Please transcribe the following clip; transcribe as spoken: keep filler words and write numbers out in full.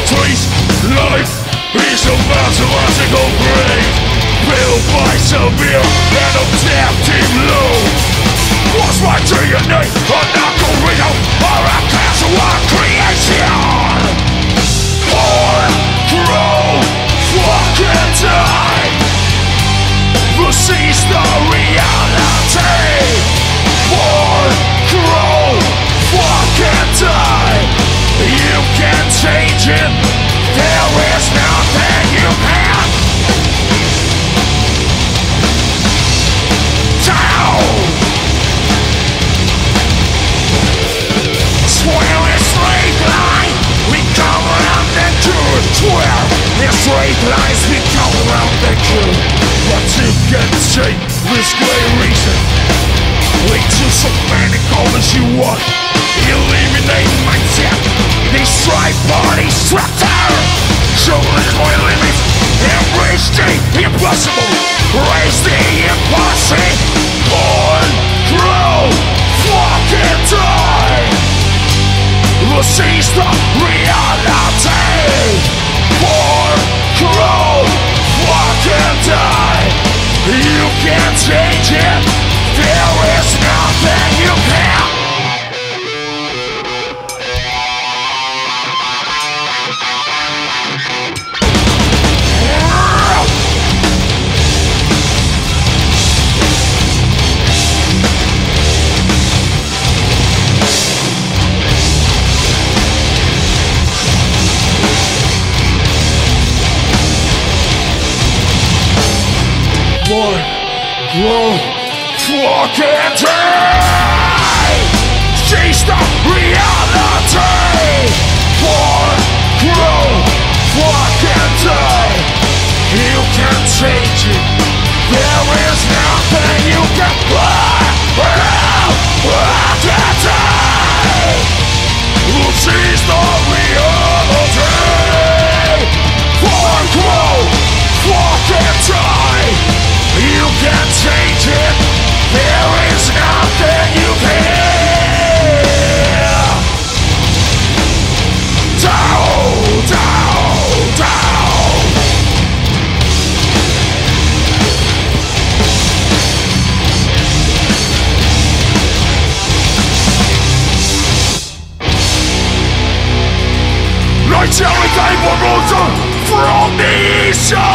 trees. Life is a mathematical grade, built by severe and objective law. Was my D N A a knuckle reader or a casual creation? Born, grow, fucking die. This is the reality. Born, grow, fucking die. You can't change it. There is nothing you can. Down. Swear a straight line, we go around the curve. Swear a straight lines, we go around the curve. But you can say with great reason. We choose so many colors you want. Eliminate mindset. Destroy body structure. Show my limits. Embrace the impossible. Raise the impossible. Born, grow, fucking die. This is the reality. Born, grow, fucking die. You can't change it. There is nothing you can. Born, grow, fucking die. She's the reality. Born, grow, fucking die. You can't change it. There is nothing you can buy. Fucking die. She's the reality. Born, grow, fucking die. You can't change it. There is nothing you can. Down, down, down. Lights everything for Rosa from the east side.